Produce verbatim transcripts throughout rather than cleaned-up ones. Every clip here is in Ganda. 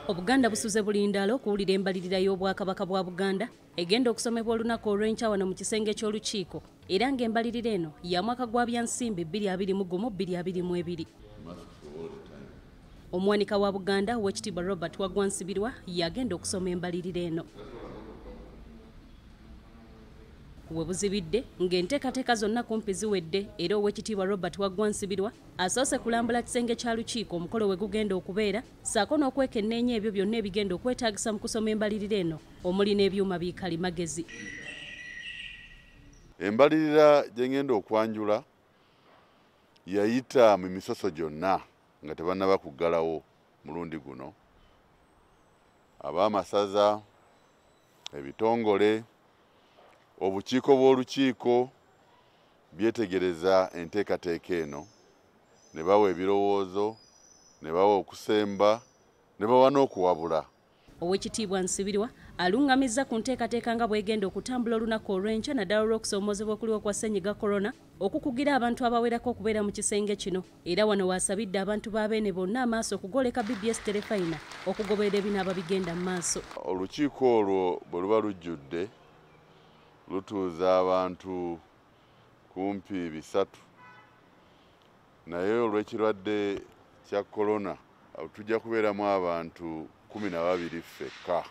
Obuganda busuze bulindaala okuwulira embalirira y'obwakabaka bwa Buganda egenda okusomebwa olunaku olw'enkya wano mu kisenge ky'olukiiko era ng'embalirira eno ya mwaka gwa byansimbi bbiri abiri mu gumu bbiri abiri mu ebiri. Omuwanika wa Buganda Oweekitiibwa Robert Waggwa Nsibirwa yagenda okusoma embalirira eno. We buzibidde ng'enteekateeka zonna kumpi ziwedde era Oweekitiibwa Robert Waggwa Nsibirwa asoose kulambula kisenge kya lukiiko omukolo we gugenda okubeera ssaako n'okwekenneenya ebyo byonna ebigenda okwetaagisa mu kusoma embalirira eno omuli n'ebyuma biikalimagezi. Embalirira gye ngenda okwanjula yayita mu misoso gyonna nga tebannaba kuggalawo mulundi guno. Ab'amasaza, ebitongole, obukiiko bw'olukiiko byetegereza enteekateeka eno ne bawa ebirowoozo, ne bawa okusemba, ne bawa n'okuwabula. Oweekitiibwa Nsibirwa alungamizza ku nteekateeka nga bw'egenda okutambula olunaku olw'enkya naddala olw'okusoomozebwa okuliwo kwa ssennyiga korona okukugira abantu abawerako okubeera mu kisenge kino era wano waasabidde abantu b'abeene bonna amaaso okugoleka B B S Terefayina okugoberera ebinaaba bigenda mu maaso. Olukiiko olwo bwe luba lujjudde lutuuza abantu kumpi bisatu naye olw'ekirwadde kya korona tujja kubeeramu abantu kumi na babiri ffekka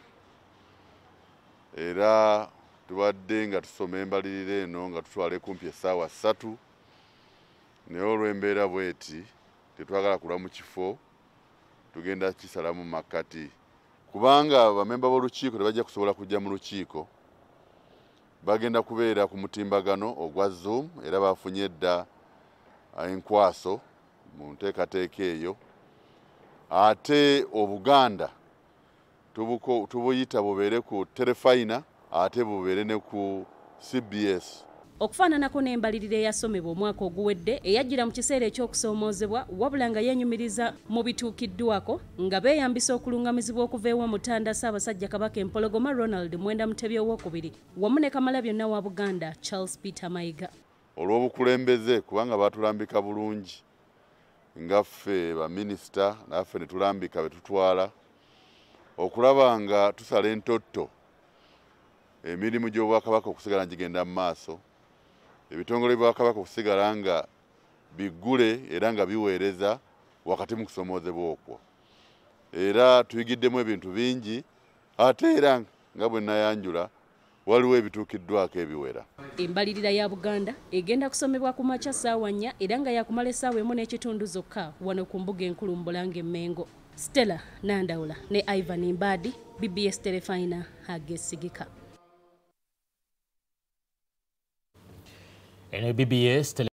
era tubadde nga tusoma embalirira eno nga tutwale kumpi essaawa ssatu naye olw'embeera bweti tetwagala kulwa mu kifo tugenda kisalamu makkati kubanga bamemba b'olukiiko tebajja kusobola kujja mu lukiiko bagenda kubeera ku mutimbagano ogwa Zoom era bafunye edda enkwaso mu nteekateeka eyo ate Obuganda tubuko tubuyita bubeere ku Terefayina ate bubeere ne ku C B S. Okufaananako n'embalirira eyasomebwa omwaka oguwedde eyajjira mu kiseera eky'okusoomoozebwa wabula nga yeenyumiriza mu bituukiddwako nga beeyambisa okulungamizibwa okuva ewa Mutanda Ssaabasajja Kabaka Empologoma Ronald Mwenda Mutebi owookubiri wamu ne Kamalabyonna wa Buganda Charles Peter Mayiga. Olw'obukulembeze kubanga baatulambika bulungi nga ffe baminisita naffe ne tulambika be tutwala okulaba nga tusala entotto emirimu gy'obwakabaka okusigala gigenda mu maaso ebitongole by'obwakabaka okusigala nga biggule era nga biweereza wakati mu kusomoozebwa okwo era tuyigiddemu ebintu bingi ate era nga bwe nayanjula waliwo ebituukiddwako ebiwera. Embalirira ya Buganda egenda kusomebwa ku makya ssaawa nnya era nga yakumala essaawa emu n'ekitundu zokka wano ku mbuga enkulu Mbulange Mmengo. Stella Nandawula ne Ivan Mbadi, B B S Terefayina agesigika. Eno B B S